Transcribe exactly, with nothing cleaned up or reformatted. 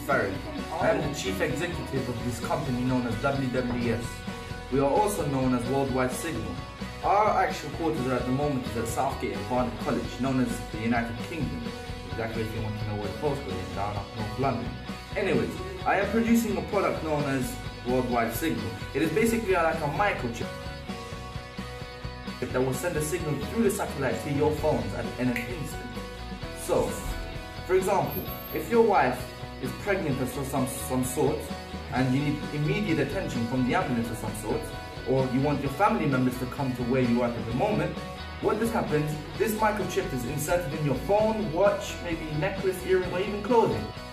Farid. I am the chief executive of this company known as W W E S. We are also known as Worldwide Signal. Our actual quarters are at the moment is at Southgate and Barnet College, known as the United Kingdom. Exactly if you want to know where the postcode is, down up North London. Anyways, I am producing a product known as Worldwide Signal. It is basically like a microchip that will send a signal through the satellite to your phones at in an instant. So, for example, if your wife is pregnant of some, some sort and you need immediate attention from the ambulance of some sort, or you want your family members to come to where you are at the moment, when this happens, this microchip is inserted in your phone, watch, maybe necklace, earring, or even clothing.